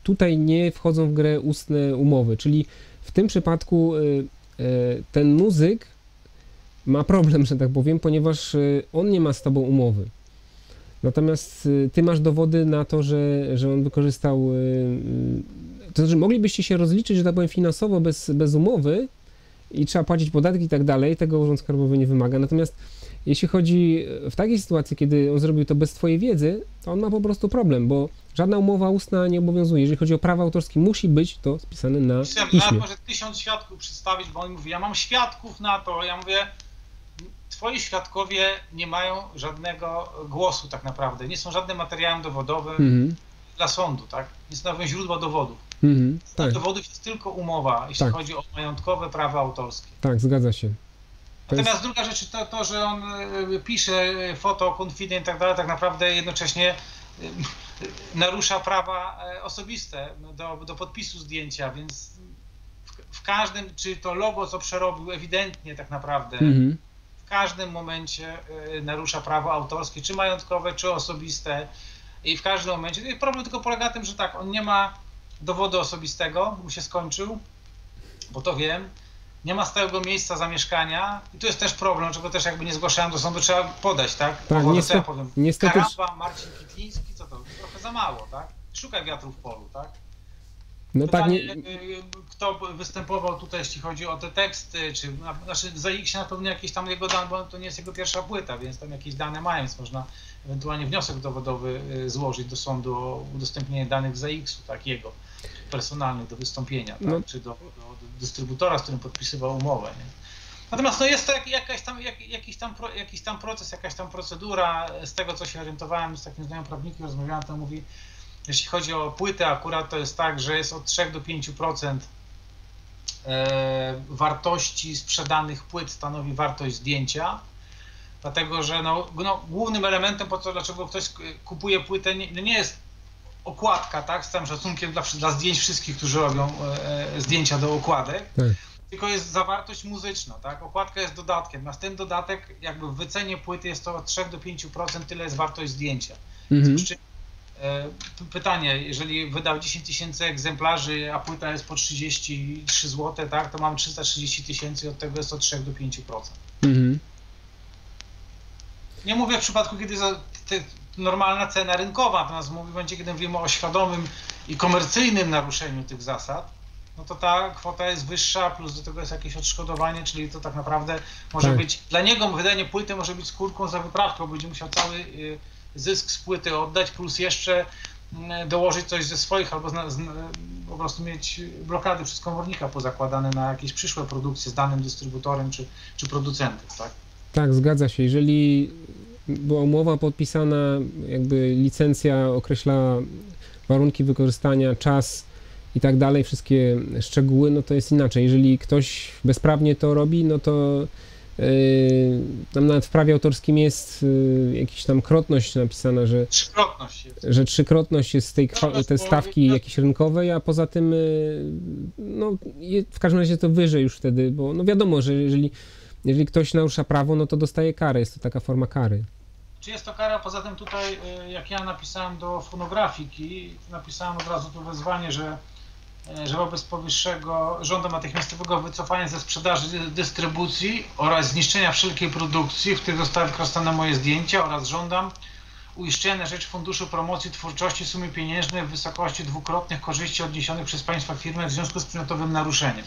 tutaj nie wchodzą w grę ustne umowy, czyli w tym przypadku ten muzyk ma problem, że tak powiem, ponieważ on nie ma z tobą umowy. Natomiast ty masz dowody na to, że on wykorzystał, to znaczy moglibyście się rozliczyć, że tak powiem, finansowo bez umowy i trzeba płacić podatki i tak dalej, tego Urząd Skarbowy nie wymaga. Natomiast jeśli chodzi w takiej sytuacji, kiedy on zrobił to bez twojej wiedzy, to on ma po prostu problem, bo żadna umowa ustna nie obowiązuje. Jeżeli chodzi o prawa autorskie, musi być to spisane na piśmie. Nawet może 1000 świadków przedstawić, bo on mówi, ja mam świadków na to, ja mówię, twoi świadkowie nie mają żadnego głosu tak naprawdę, nie są żadnym materiałem dowodowym dla sądu, tak? Nie stanowią źródła dowodów. Tak. Dowodów jest tylko umowa, jeśli chodzi o majątkowe prawa autorskie. Tak, zgadza się. Natomiast druga rzecz to, że on pisze foto, confident i tak dalej, tak naprawdę jednocześnie narusza prawa osobiste do podpisu zdjęcia, więc w każdym, czy to logo, co przerobił ewidentnie tak naprawdę, w każdym momencie narusza prawo autorskie, czy majątkowe, czy osobiste i w każdym momencie. Problem tylko polega na tym, że tak, on nie ma dowodu osobistego, mu się skończył, bo to wiem, nie ma stałego miejsca zamieszkania i tu jest też problem, czego też jakby nie zgłaszałem do sądu, trzeba podać, tak? Tak, Co ja powiem? niestety... Karamba, Marcin Kitliński, co to? Trochę za mało, tak? Szukaj wiatru w polu, tak? No Pytanie, tak, kto występował tutaj, jeśli chodzi o te teksty, czy znaczy w ZAX na pewno jakieś tam jego dane, bo to nie jest jego pierwsza płyta, więc tam jakieś dane mają, więc można ewentualnie wniosek dowodowy złożyć do sądu o udostępnienie danych ZAX-u, tak, jego personalnych do wystąpienia, tak, no. czy do dystrybutora, z którym podpisywał umowę. Nie? Natomiast no jest to jakiś tam proces, jakaś tam procedura, z tego co się orientowałem, z takim znajomym prawnikiem rozmawiałem, to mówi, jeśli chodzi o płytę akurat to jest tak, że jest od 3 do 5% wartości sprzedanych płyt stanowi wartość zdjęcia, dlatego że głównym elementem, dlaczego ktoś kupuje płytę, nie jest okładka, tak, z całym szacunkiem dla zdjęć wszystkich, którzy robią zdjęcia do okładek, tylko jest zawartość muzyczna, tak, okładka jest dodatkiem, natomiast ten dodatek jakby w wycenie płyty jest to od 3 do 5%, tyle jest wartość zdjęcia. Pytanie, jeżeli wydał 10 000 egzemplarzy, a płyta jest po 33 zł, tak, to mamy 330 000 i od tego jest od 3 do 5%. Nie mówię w przypadku, kiedy normalna cena rynkowa, natomiast będzie, kiedy mówimy o świadomym i komercyjnym naruszeniu tych zasad, no to ta kwota jest wyższa, plus do tego jest jakieś odszkodowanie, czyli to tak naprawdę może być, dla niego wydanie płyty może być skórką za wyprawką, będzie musiał cały zysk z płyty oddać, plus jeszcze dołożyć coś ze swoich, albo po prostu mieć blokady przez komornika pozakładane na jakieś przyszłe produkcje z danym dystrybutorem czy producentem, tak? Tak, zgadza się. Jeżeli była umowa podpisana, jakby licencja określa warunki wykorzystania, czas i tak dalej, wszystkie szczegóły, no to jest inaczej. Jeżeli ktoś bezprawnie to robi, no to tam nawet w prawie autorskim jest jakiś tam krotność napisana, że trzykrotność jest tej stawki jakiejś rynkowej, a poza tym no w każdym razie to wyżej już wtedy, bo no wiadomo, że jeżeli ktoś narusza prawo, no to dostaje karę, jest to taka forma kary. Czy jest to kara? Poza tym tutaj, jak ja napisałem do fonografiki, napisałem od razu to wezwanie, że wobec powyższego żądam natychmiastowego wycofania ze sprzedaży, dystrybucji oraz zniszczenia wszelkiej produkcji, w której zostały wykorzystane moje zdjęcia, oraz żądam uiszczenia na rzecz Funduszu Promocji Twórczości sumy pieniężnej w wysokości dwukrotnych korzyści odniesionych przez Państwa firmę w związku z przedmiotowym naruszeniem.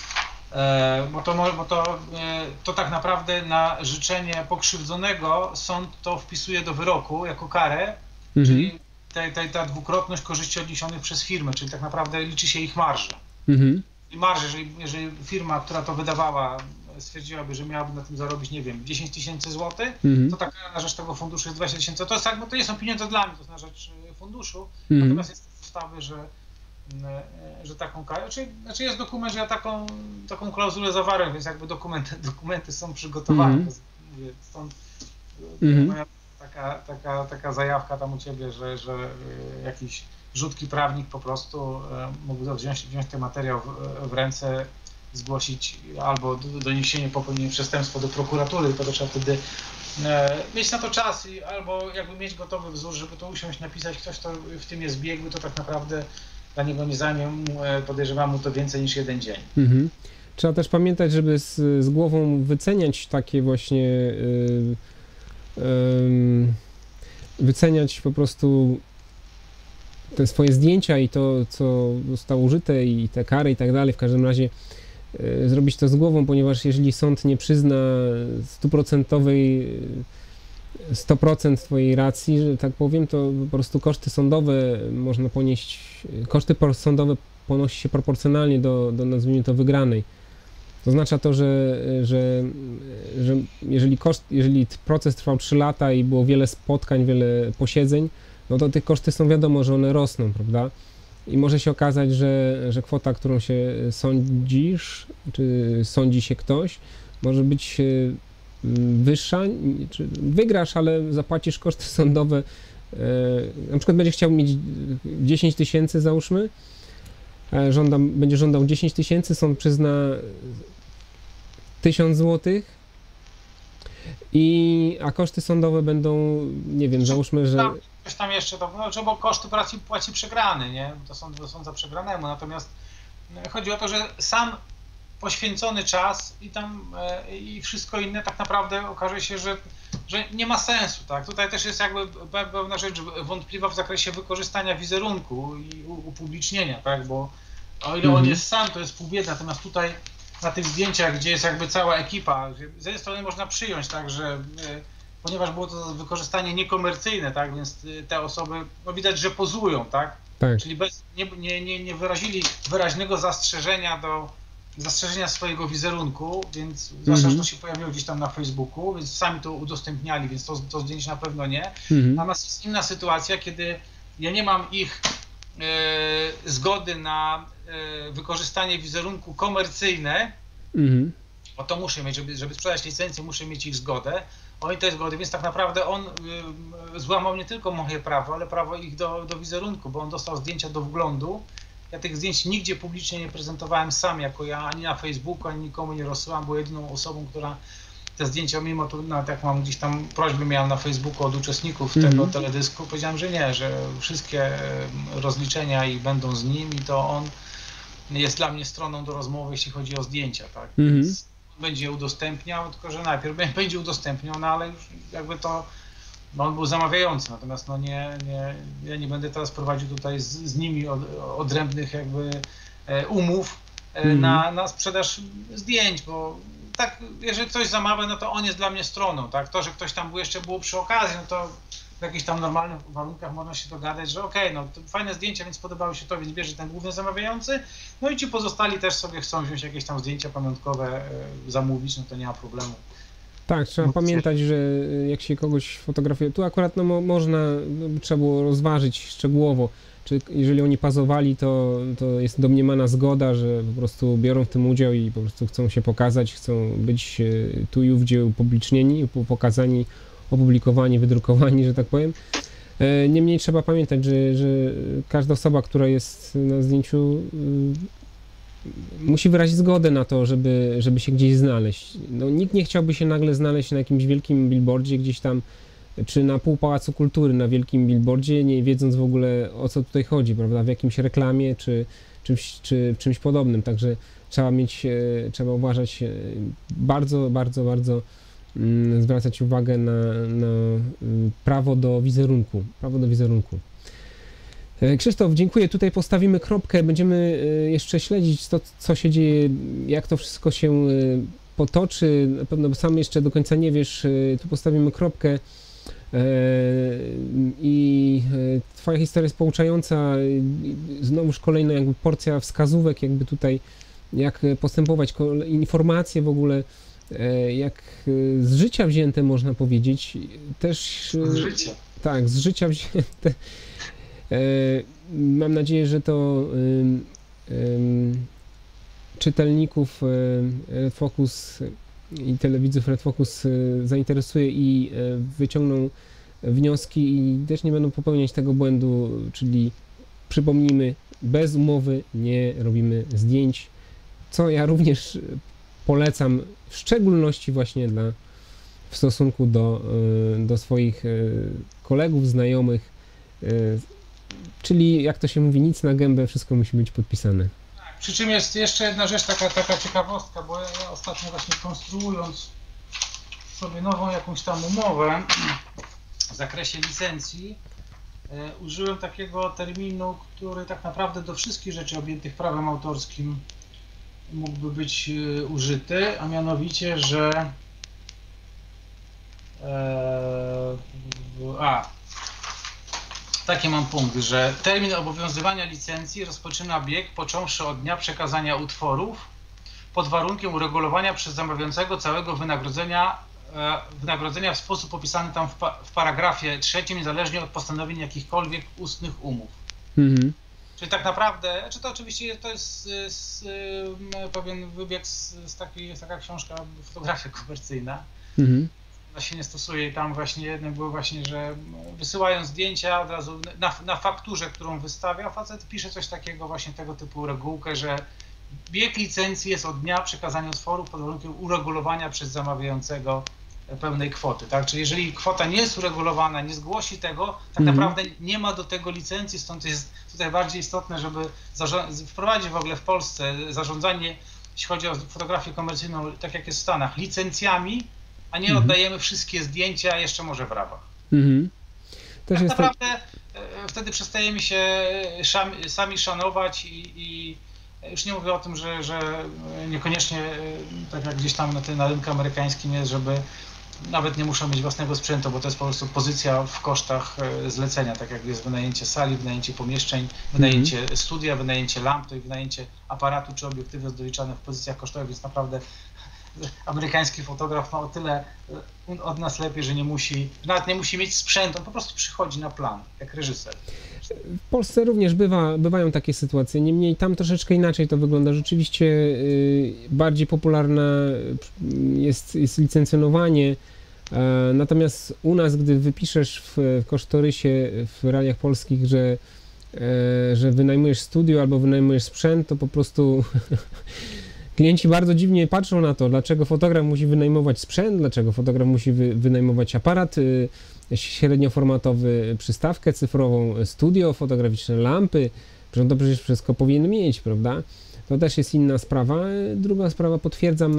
Bo to tak naprawdę na życzenie pokrzywdzonego sąd to wpisuje do wyroku jako karę, czyli ta dwukrotność korzyści odniesionych przez firmę, czyli tak naprawdę liczy się ich marża. I marża, jeżeli firma, która to wydawała, stwierdziłaby, że miałaby na tym zarobić, nie wiem, 10 000 złotych, to taka na rzecz tego funduszu jest 20 000. To jest tak, bo to nie są pieniądze dla mnie, to jest na rzecz funduszu, natomiast jest ustawy, że taką karę, znaczy jest dokument, że ja taką klauzulę zawarłem, więc jakby dokumenty są przygotowane. Stąd moja taka zajawka tam u Ciebie, że jakiś rzutki prawnik po prostu mógł wziąć ten materiał w ręce, zgłosić albo doniesienie popełnienia przestępstwa do prokuratury, to trzeba wtedy mieć na to czas albo jakby mieć gotowy wzór, żeby to usiąść, napisać, ktoś to w tym jest biegły, to tak naprawdę dla niego nie zajmie, podejrzewam, mu to więcej niż 1 dzień. Mhm. Trzeba też pamiętać, żeby z głową wyceniać takie właśnie, wyceniać po prostu te swoje zdjęcia i to, co zostało użyte i te kary i tak dalej. W każdym razie zrobić to z głową, ponieważ jeżeli sąd nie przyzna 100% twojej racji, że tak powiem, to po prostu koszty sądowe można ponieść, koszty sądowe ponosi się proporcjonalnie do nazwijmy to wygranej. To oznacza to, że jeżeli proces trwał 3 lata i było wiele spotkań, wiele posiedzeń, no to te koszty są wiadomo, że one rosną, prawda? I może się okazać, że kwota, którą się sądzisz, czy sądzi się ktoś, może być wyższa, czy wygrasz, ale zapłacisz koszty sądowe, na przykład będziesz chciał mieć 10 000, załóżmy, będzie żądał 10 000, sąd przyzna 1000 zł, a koszty sądowe będą, nie wiem, załóżmy, że... Coś tam jeszcze, bo koszty płaci przegrany, nie? To są za przegranemu, natomiast chodzi o to, że sam poświęcony czas i wszystko inne tak naprawdę okaże się, że nie ma sensu, tak? Tutaj też jest jakby pewna rzecz wątpliwa w zakresie wykorzystania wizerunku i upublicznienia, tak? Bo o ile on jest sam, to jest pół biedy, natomiast tutaj na tych zdjęciach, gdzie jest jakby cała ekipa, z jednej strony można przyjąć, tak, że ponieważ było to wykorzystanie niekomercyjne, tak, więc te osoby, no widać, że pozują, tak? Czyli nie wyrazili wyraźnego zastrzeżenia swojego wizerunku, więc zwłaszcza, że to się pojawiło gdzieś tam na Facebooku, więc sami to udostępniali, więc to zdjęcie na pewno nie. Natomiast jest inna sytuacja, kiedy ja nie mam ich zgody na wykorzystanie wizerunku komercyjne, bo to muszę mieć, żeby sprzedać licencję, muszę mieć ich zgodę. Oni tej zgody, więc tak naprawdę on złamał nie tylko moje prawo, ale prawo ich do wizerunku, bo on dostał zdjęcia do wglądu. Ja tych zdjęć nigdzie publicznie nie prezentowałem sam, jako ja, ani na Facebooku, ani nikomu nie rozsyłam, bo jedyną osobą, która te zdjęcia, mimo to, nawet jak mam gdzieś tam prośby miałem na Facebooku od uczestników tego teledysku, powiedziałem, że nie, że wszystkie rozliczenia i będą z nim i to on jest dla mnie stroną do rozmowy, jeśli chodzi o zdjęcia, tak? Więc będzie je udostępniał, tylko że najpierw będzie udostępniał, no ale już jakby to, no on był zamawiający, natomiast no ja nie będę teraz prowadził tutaj z nimi odrębnych jakby umów na sprzedaż zdjęć, bo tak, jeżeli ktoś zamawia, no to on jest dla mnie stroną, tak? To, że ktoś tam jeszcze było przy okazji, no to w jakichś tam normalnych warunkach można się dogadać, że okej, no to fajne zdjęcia, więc podobały się to, więc bierze ten główny zamawiający, no i ci pozostali też sobie chcą wziąć jakieś tam zdjęcia pamiątkowe, zamówić, no to nie ma problemu. Tak, trzeba pamiętać, że jak się kogoś fotografuje, tu akurat no, trzeba było rozważyć szczegółowo, czy jeżeli oni pozowali, to jest domniemana zgoda, że po prostu biorą w tym udział i po prostu chcą się pokazać, chcą być tu i ówdzie upublicznieni, pokazani, opublikowani, wydrukowani, że tak powiem. Niemniej trzeba pamiętać, że każda osoba, która jest na zdjęciu, musi wyrazić zgodę na to, żeby się gdzieś znaleźć. No, nikt nie chciałby się nagle znaleźć na jakimś wielkim billboardzie gdzieś tam, czy na pół Pałacu Kultury na wielkim billboardzie, nie wiedząc w ogóle, o co tutaj chodzi, prawda, w jakimś reklamie, czy czymś podobnym. Także trzeba uważać, bardzo zwracać uwagę na prawo do wizerunku. Krzysztof, dziękuję. Tutaj postawimy kropkę. Będziemy jeszcze śledzić to, co się dzieje, jak to wszystko się potoczy. Na pewno sam jeszcze do końca nie wiesz. Tu postawimy kropkę. I twoja historia jest pouczająca. Znowuż kolejna jakby porcja wskazówek, jakby tutaj jak postępować, informacje w ogóle, jak z życia wzięte, można powiedzieć. Też z życia. Tak, z życia wzięte. Mam nadzieję, że to czytelników Red Focus i telewidzów Red Focus zainteresuje i wyciągną wnioski i też nie będą popełniać tego błędu, czyli przypomnijmy, bez umowy nie robimy zdjęć, co ja również polecam, w szczególności właśnie w stosunku do swoich kolegów, znajomych, czyli jak to się mówi, nic na gębę, wszystko musi być podpisane. Przy czym jest jeszcze jedna rzecz, taka ciekawostka, bo ja ostatnio właśnie konstruując sobie nową jakąś tam umowę w zakresie licencji, użyłem takiego terminu, który tak naprawdę do wszystkich rzeczy objętych prawem autorskim mógłby być użyty, a mianowicie, że taki mam punkt, że termin obowiązywania licencji rozpoczyna bieg począwszy od dnia przekazania utworów pod warunkiem uregulowania przez zamawiającego całego wynagrodzenia w sposób opisany tam w paragrafie 3, niezależnie od postanowień jakichkolwiek ustnych umów. Mhm. Czyli tak naprawdę, czy to oczywiście to jest pewien wybieg jest taka książka Fotografia komercyjna. Mhm. Ona się nie stosuje i tam właśnie jednym było właśnie, że wysyłają zdjęcia od razu na fakturze, którą wystawia, facet pisze coś takiego, właśnie tego typu regułkę, że bieg licencji jest od dnia przekazania utworów pod warunkiem uregulowania przez zamawiającego pełnej kwoty, tak? Czyli jeżeli kwota nie jest uregulowana, nie zgłosi tego, tak naprawdę nie ma do tego licencji, stąd jest tutaj bardziej istotne, żeby wprowadzić w ogóle w Polsce zarządzanie, jeśli chodzi o fotografię komercyjną, tak jak jest w Stanach, licencjami, a nie oddajemy wszystkie zdjęcia jeszcze może w rawach. Tak naprawdę wtedy przestajemy się sami szanować i już nie mówię o tym, że niekoniecznie, tak jak gdzieś tam na rynku amerykańskim jest, żeby nawet nie muszą mieć własnego sprzętu, bo to jest po prostu pozycja w kosztach zlecenia, tak jak jest wynajęcie sali, wynajęcie pomieszczeń, wynajęcie studia, wynajęcie lamp, to i wynajęcie aparatu czy obiektywu jest doliczane w pozycjach kosztowych, więc naprawdę amerykański fotograf ma o tyle od nas lepiej, że nawet nie musi mieć sprzętu, on po prostu przychodzi na plan, jak reżyser. W Polsce również bywają takie sytuacje, niemniej tam troszeczkę inaczej to wygląda. Rzeczywiście bardziej popularne jest licencjonowanie, natomiast u nas, gdy wypiszesz w kosztorysie w realiach polskich, że wynajmujesz studio albo wynajmujesz sprzęt, to po prostu klienci bardzo dziwnie patrzą na to, dlaczego fotograf musi wynajmować sprzęt, dlaczego fotograf musi wynajmować aparat średnioformatowy, przystawkę cyfrową, studio fotograficzne, lampy, że on to przecież wszystko powinien mieć, prawda? To też jest inna sprawa. Druga sprawa, potwierdzam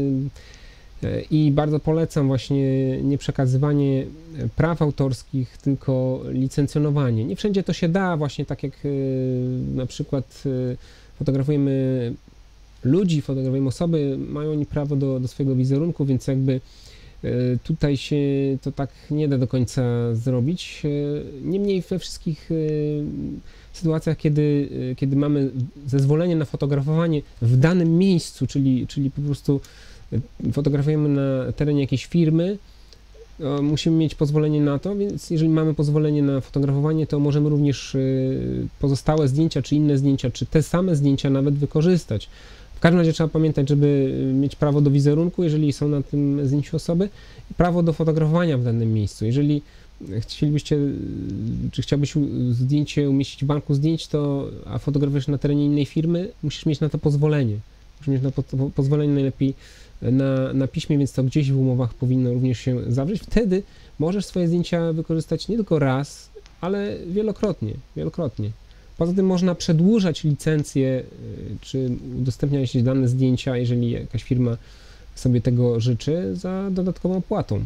i bardzo polecam właśnie nie przekazywanie praw autorskich, tylko licencjonowanie. Nie wszędzie to się da, właśnie tak jak na przykład fotografujemy ludzi, fotografujemy osoby, mają oni prawo do swojego wizerunku, więc jakby tutaj się to tak nie da do końca zrobić. Niemniej we wszystkich sytuacjach, kiedy mamy zezwolenie na fotografowanie w danym miejscu, czyli po prostu fotografujemy na terenie jakiejś firmy, musimy mieć pozwolenie na to, więc jeżeli mamy pozwolenie na fotografowanie, to możemy również pozostałe zdjęcia, czy inne zdjęcia, czy te same zdjęcia nawet wykorzystać. W każdym razie trzeba pamiętać, żeby mieć prawo do wizerunku, jeżeli są na tym zdjęciu osoby, i prawo do fotografowania w danym miejscu. Jeżeli chcielibyście, czy chciałbyś zdjęcie umieścić w banku zdjęć, a fotografujesz na terenie innej firmy, musisz mieć na to pozwolenie. Musisz mieć na pozwolenie najlepiej na piśmie, więc to gdzieś w umowach powinno również się zawrzeć. Wtedy możesz swoje zdjęcia wykorzystać nie tylko raz, ale wielokrotnie. Poza tym można przedłużać licencję, czy udostępniać dane zdjęcia, jeżeli jakaś firma sobie tego życzy, za dodatkową opłatą.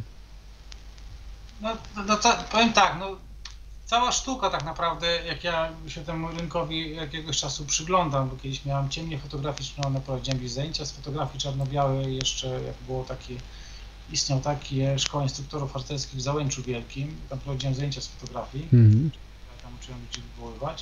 Powiem tak, cała sztuka tak naprawdę, jak ja się temu rynkowi jakiegoś czasu przyglądam, bo kiedyś miałem ciemnie fotograficzne, prowadziłem zajęcia z fotografii czarno-białej, jeszcze jak było istniał takie szkoła instruktorów harcerskich w Załęczu Wielkim, tam prowadziłem zajęcia z fotografii, tam uczyłem ludzi wywoływać.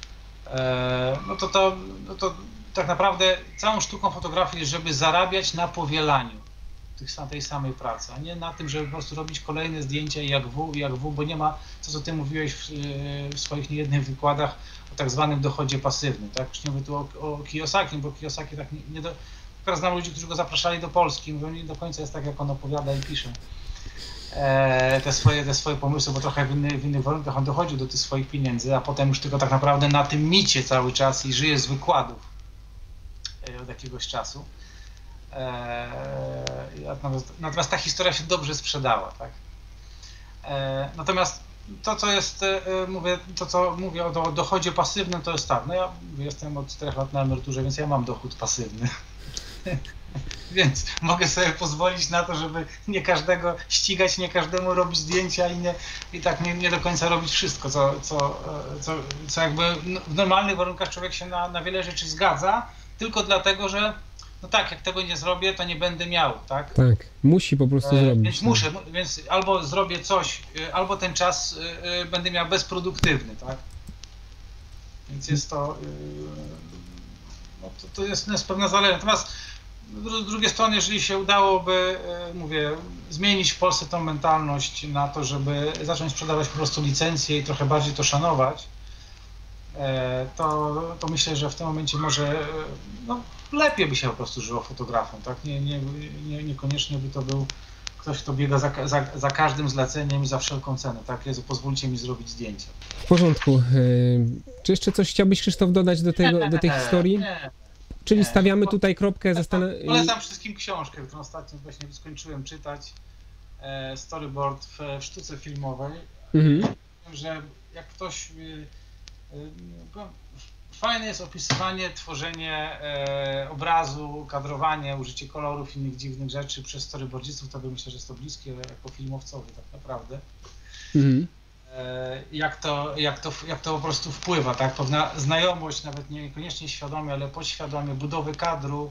To tak naprawdę całą sztuką fotografii jest, żeby zarabiać na powielaniu tej samej pracy, a nie na tym, żeby po prostu robić kolejne zdjęcia i jak w, bo nie ma, co ty mówiłeś w swoich niejednych wykładach o tak zwanym dochodzie pasywnym, tak? Już nie mówię tu o Kiyosakim, bo Kiyosaki tak teraz znam ludzi, którzy go zapraszali do Polski, mówią, nie do końca jest tak, jak on opowiada i pisze te swoje pomysły, bo trochę w innych warunkach on dochodził do tych swoich pieniędzy, a potem już tylko tak naprawdę na tym micie cały czas i żyje z wykładów od jakiegoś czasu. Natomiast ta historia się dobrze sprzedała, tak? Natomiast to, co jest, to, co mówię o dochodzie pasywnym, to jest tak. No ja jestem od 4 lat na emeryturze, więc ja mam dochód pasywny. Więc mogę sobie pozwolić na to, żeby nie każdego ścigać, nie każdemu robić zdjęcia i tak nie do końca robić wszystko, co jakby w normalnych warunkach człowiek się na wiele rzeczy zgadza, tylko dlatego, że no tak, jak tego nie zrobię, to nie będę miał, tak? Tak, musi po prostu zrobić. Więc muszę, więc albo zrobię coś, albo ten czas będę miał bezproduktywny, tak? Więc jest to, no to jest pewna zależność. Natomiast z drugiej strony, jeżeli się udałoby, mówię, zmienić w Polsce tą mentalność na to, żeby zacząć sprzedawać po prostu licencje i trochę bardziej to szanować, to myślę, że w tym momencie może no, lepiej by się po prostu żyło fotografom, tak? Niekoniecznie by to był ktoś, kto biega za każdym zleceniem i za wszelką cenę, tak? Jezu, pozwólcie mi zrobić zdjęcia. W porządku. Czy jeszcze coś chciałbyś, Krzysztof, dodać do tej historii? Nie. Czyli stawiamy tutaj kropkę. Polecam wszystkim książkę, którą ostatnio właśnie skończyłem czytać. Storyboard w sztuce filmowej. Że jak ktoś... Fajne jest opisywanie, tworzenie obrazu, kadrowanie, użycie kolorów, innych dziwnych rzeczy przez storyboardzistów, to myślę, że jest to bliskie jako filmowcowi tak naprawdę. Jak to po prostu wpływa, tak? Pewna znajomość, nawet niekoniecznie świadomie, ale podświadomie, budowy kadru.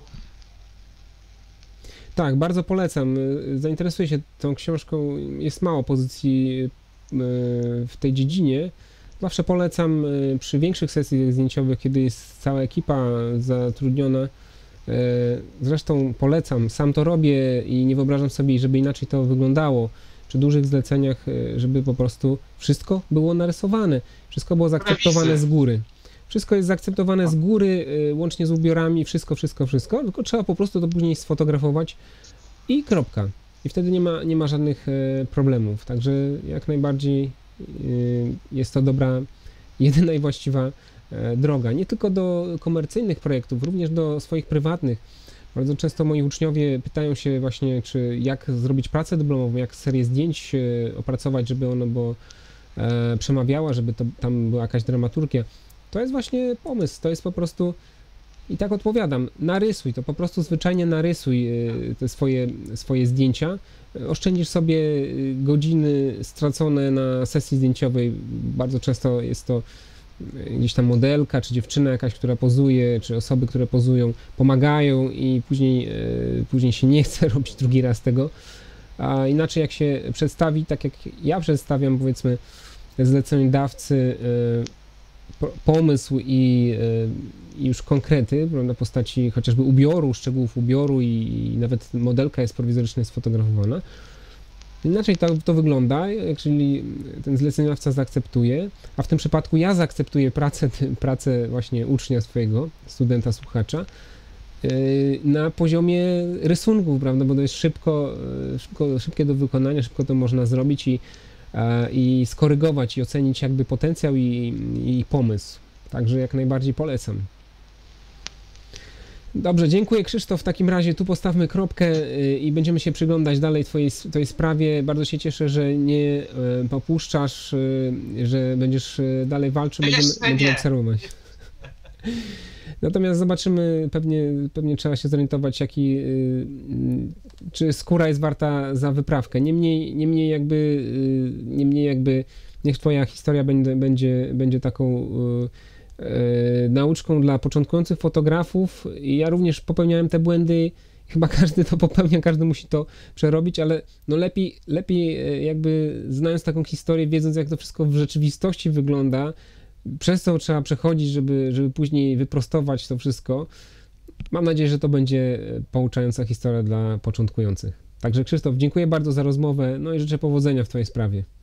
Tak, bardzo polecam. Zainteresuję się tą książką. Jest mało pozycji w tej dziedzinie. Zawsze polecam przy większych sesjach zdjęciowych, kiedy jest cała ekipa zatrudniona. Zresztą polecam, sam to robię i nie wyobrażam sobie, żeby inaczej to wyglądało. Przy dużych zleceniach, żeby po prostu wszystko było narysowane, wszystko było zaakceptowane z góry. Wszystko jest zaakceptowane z góry, łącznie z ubiorami, wszystko, tylko trzeba po prostu to później sfotografować i kropka. I wtedy nie ma żadnych problemów, także jak najbardziej jest to jedyna i właściwa droga. Nie tylko do komercyjnych projektów, również do swoich prywatnych. Bardzo często moi uczniowie pytają się właśnie, jak zrobić pracę dyplomową, jak serię zdjęć opracować, żeby ona przemawiała, żeby tam była jakaś dramaturgia. To jest właśnie pomysł, to jest po prostu, i tak odpowiadam, narysuj, to po prostu zwyczajnie narysuj te swoje zdjęcia. Oszczędzisz sobie godziny stracone na sesji zdjęciowej. Bardzo często jest to gdzieś tam modelka, czy dziewczyna jakaś, która pozuje, czy osoby, które pozują, pomagają i później się nie chce robić drugi raz tego. A inaczej jak się przedstawi, tak jak ja przedstawiam, powiedzmy, zleceniodawcy pomysł i już konkrety, na postaci chociażby ubioru, szczegółów ubioru i nawet modelka jest prowizorycznie sfotografowana. Inaczej to wygląda, jeżeli ten zleceniodawca zaakceptuje, a w tym przypadku ja zaakceptuję pracę właśnie ucznia swojego, studenta, słuchacza, na poziomie rysunków, prawda, bo to jest szybkie do wykonania, szybko to można zrobić i skorygować i ocenić jakby potencjał i pomysł. Także jak najbardziej polecam. Dobrze, dziękuję Krzysztof. W takim razie tu postawmy kropkę i będziemy się przyglądać dalej twojej sprawie. Bardzo się cieszę, że nie popuszczasz, że będziesz dalej walczył, będziemy obserwować. Natomiast zobaczymy, pewnie trzeba się zorientować, czy skóra jest warta za wyprawkę. Niemniej jakby niech twoja historia będzie taką nauczką dla początkujących fotografów. Ja również popełniałem te błędy, chyba każdy to popełnia, każdy musi to przerobić, ale no lepiej jakby znając taką historię, wiedząc jak to wszystko w rzeczywistości wygląda, przez co trzeba przechodzić, żeby później wyprostować to wszystko. Mam nadzieję, że to będzie pouczająca historia dla początkujących. Także Krzysztof, dziękuję bardzo za rozmowę, no i życzę powodzenia w twojej sprawie.